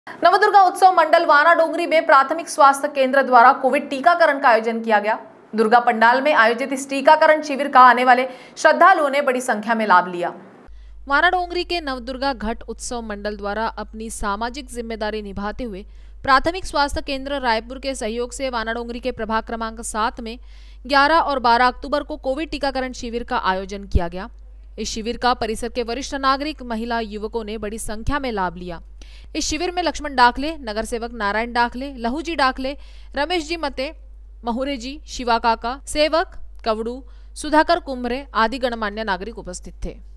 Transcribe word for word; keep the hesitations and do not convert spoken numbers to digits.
नवदुर्गा उत्सव मंडल वानाडोंगरी में प्राथमिक स्वास्थ्य केंद्र द्वारा कोविड टीकाकरण का आयोजन किया गया। दुर्गा पंडाल में आयोजित इस टीकाकरण शिविर का आने वाले श्रद्धालुओं ने बड़ी संख्या में लाभ लिया। वानाडोंगरी के नवदुर्गा घट उत्सव मंडल द्वारा अपनी सामाजिक जिम्मेदारी निभाते हुए प्राथमिक स्वास्थ्य केंद्र रायपुर के सहयोग से वानाडोंगरी के प्रभाग क्रमांक सात में ग्यारह और बारह अक्टूबर को कोविड टीकाकरण शिविर का आयोजन किया गया। इस शिविर का परिसर के वरिष्ठ नागरिक, महिला, युवकों ने बड़ी संख्या में लाभ लिया। इस शिविर में लक्ष्मण डाकले, नगर सेवक नारायण डाकले, लहूजी डाकले, रमेश जी मते, महुरे जी, शिवा काका, सेवक कवड़ू, सुधाकर कुम्भरे आदि गणमान्य नागरिक उपस्थित थे।